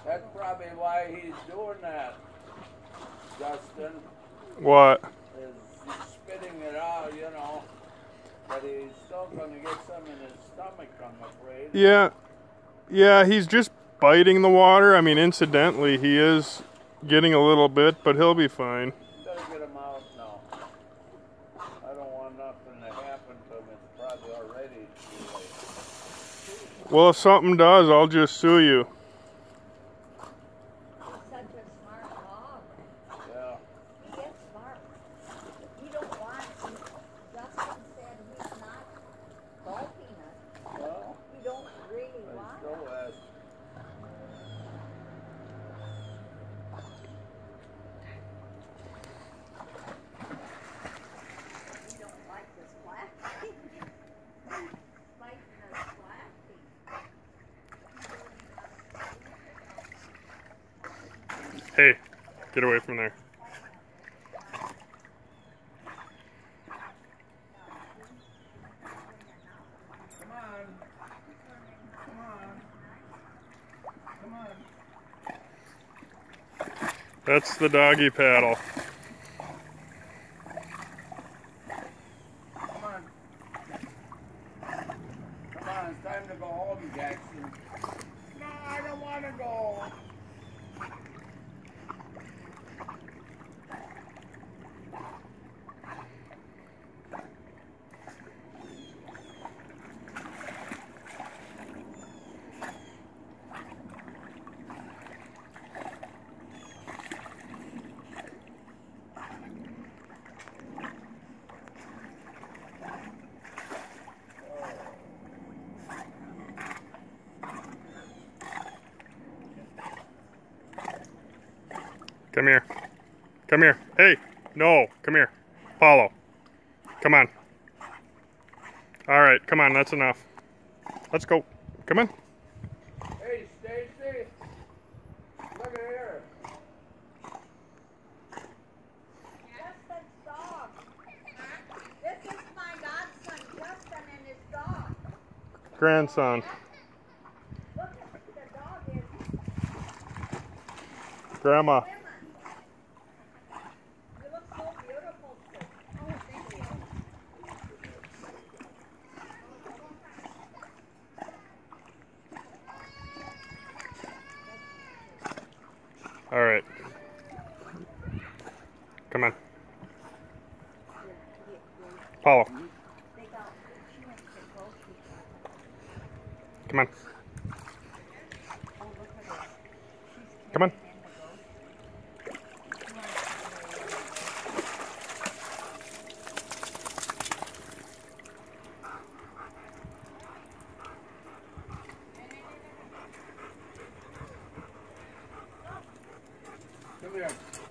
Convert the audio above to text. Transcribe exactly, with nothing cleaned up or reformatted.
That's probably why he's doing that, Justin. What? Is he's spitting it out, you know. But he's still going to get some in his stomach, I'm afraid. Yeah. Yeah, he's just biting the water. I mean, incidentally, he is getting a little bit, but he'll be fine. Gotta get him out now. I don't want nothing to happen to him. It's probably already too late. Well, if something does, I'll just sue you. He's such a smart dog. Yeah. He is smart. You don't want, Justin said he's not bulking us. Well, You don't really I want still it. ask. You don't like this plastic. Like this plastic. Hey, get away from there. Come on. Come on. Come on. That's the doggy paddle. Come on. Come on, it's time to go home, Jackson. No, I don't want to go. Come here. Come here. Hey, no, come here. Paulo. Come on. All right, come on, that's enough. Let's go. Come on. Hey, Stacy. Look at here. Justin's dog. This is my godson, Justin, and his dog. Grandson. Look at the dog is Grandma. women. You look so beautiful too. Oh, thank you. All right. Come on. Paulo. They got, she went to the grocery store. Come on. Oh, look at her. She's Come on. carrying in the grocery. Come here.